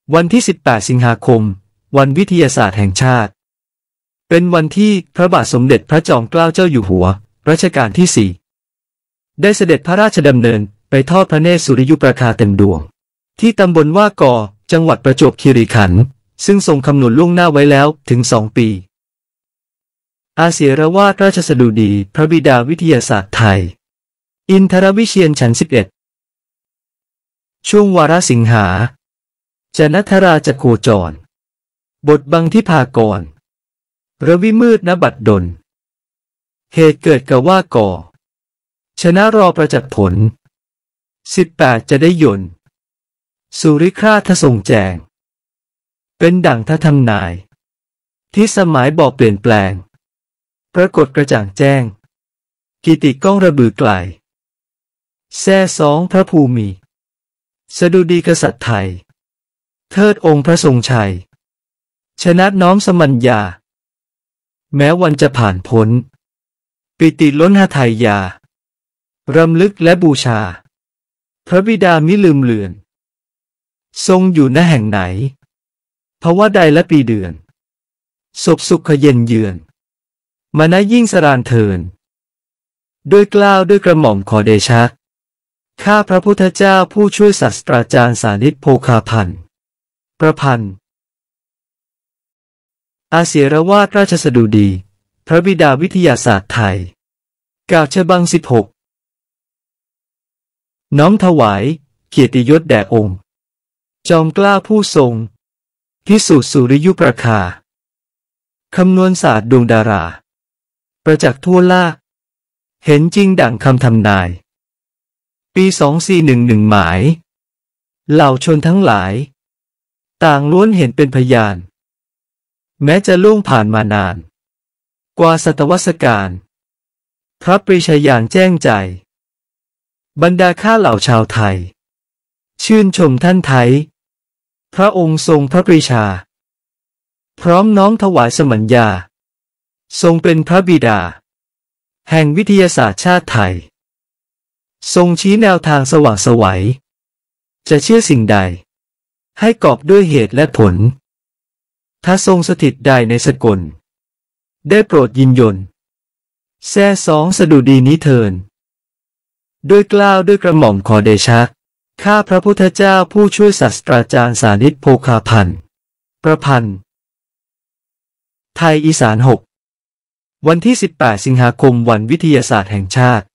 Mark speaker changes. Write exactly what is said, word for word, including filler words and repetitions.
Speaker 1: วันที่สิบแปดสิงหาคมวันวิทยาศาสตร์แห่งชาติเป็นวันที่พระบาทสมเด็จพระจอมเกล้าเจ้าอยู่หัวรัชกาลที่สี่ได้เสด็จพระราชดำเนินไปทอดพระเนตรสุริยุปราคาเต็มดวงที่ตำบลว่ากอจังหวัดประจวบคีรีขันธ์ซึ่งทรงคำนวณล่วงหน้าไว้แล้วถึงสองปีอาเสียรวาทราชสดุดีพระบิดาวิทยาศาสตร์ไทยอินทรวิเชียรฉันท์สิบเอ็ดช่วงวาระสิงหาจนัทราชโคจรบทบังที่พากรระวิมืดณบัดดลเหตุเกิดกะว่าก่อชนะรอประจักษ์ผลสิบแปดจะได้ยนต์สุริคราชททรงแจงเป็นดั่งททำนายที่สมัยบอกเปลี่ยนแปลงปรากฏกระจ่างแจ้งกิติก้องระบือไกลแซ่สองพระภูมิสดุดีกษัตริย์ไทยเทิดองค์พระทรงชัยชนะน้อมสมัญญาแม้วันจะผ่านพ้นปิติล้นหทัยยารำลึกและบูชาพระบิดามิลืมเลือนทรงอยู่ณแห่งไหนภาวะใดและปีเดือนศพสุขเย็นเยือนมานะยิ่งสรานเทินด้วยเกล้าด้วยกระหม่อมขอเดชะข้าพระพุทธเจ้าผู้ช่วยศาสตราจารย์สานิตโภคาพันธ์ประพันธ์อาเสียรวาทราชสดุดีพระบิดาวิทยาศาสตร์ไทยกาบฉบังสิบหกน้อมถวายเกียรติยศแด่องค์จอมเกล้าผู้ทรงพิสูจน์สุริยุปราคาคำนวณศาสตร์ดวงดาราประจักษ์ทั่วล่าเห็นจริงดั่งคำทำนายปีสองสี่หนึ่งหนึ่งหมายเหล่าชนทั้งหลายต่างล้วนเห็นเป็นพยานแม้จะล่วงผ่านมานานกว่าศตวรรษกาลพระปรีชาญาณแจ้งใจบรรดาข้าเหล่าชาวไทยชื่นชมท่านไทยพระองค์ทรงพระปรีชาพร้อมน้อมถวายสมัญญาทรงเป็นพระบิดาแห่งวิทยาศาสตร์ชาติไทยทรงชี้แนวทางสว่างไสวจะเชื่อสิ่งใดให้กอบด้วยเหตุและผลถ้าทรงสถิตใดในสกลได้โปรดยินยนต์แซ่สองสดุดีนี้เทินด้วยเกล้าด้วยกระหม่อมขอเดชะข้าพระพุทธเจ้าผู้ช่วยศาสตราจารย์สานิตโภคาพันธ์ประพันธ์ไทยอีสานหกวันที่สิบแปดสิงหาคมวันวิทยาศาสตร์แห่งชาติ